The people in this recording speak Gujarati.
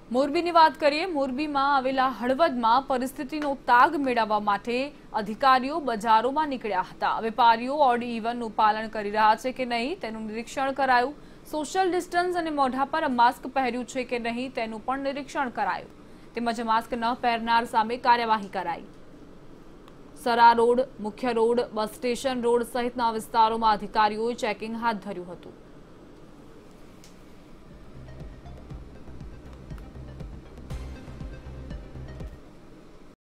મોરબીની વાત કરીએ। મોરબીમાં આવેલા હળવદમાં પરિસ્થિતિનો તાગ મેળવવા માટે અધિકારીઓ બજારોમાં નીકળ્યા હતા। વેપારીઓ ઓડ ઇવનનું પાલન કરી રહ્યા છે કે નહીં તેનું નિરીક્ષણ કરાયું। સોશિયલ ડિસ્ટન્સ અને મોઢા પર માસ્ક પહેર્યું છે કે નહીં તેનું પણ નિરીક્ષણ કરાયું। તેમજ માસ્ક ન પહેરનાર સામે કાર્યવાહી કરાઈ। સરા રોડ, મુખ્ય રોડ, બસ સ્ટેશન રોડ સહિતના વિસ્તારોમાં અધિકારીઓએ ચેકિંગ હાથ ધર્યું હતું।